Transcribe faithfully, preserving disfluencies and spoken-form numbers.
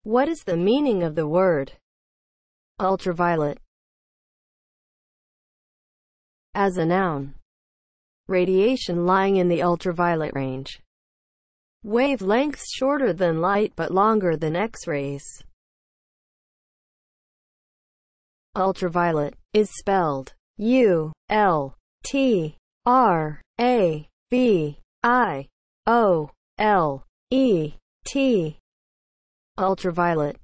What is the meaning of the word ultraviolet? As a noun, radiation lying in the ultraviolet range. Wavelengths shorter than light but longer than X-rays. Ultraviolet is spelled U L T R A V I O L E T. Ultraviolet